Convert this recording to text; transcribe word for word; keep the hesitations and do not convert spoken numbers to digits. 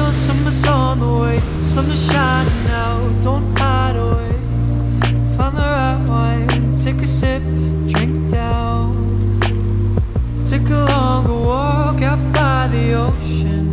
feel summer's on the way, sun is shining out, don't hide away. Find the right wine, take a sip, drink down. Take a longer walk out by the ocean.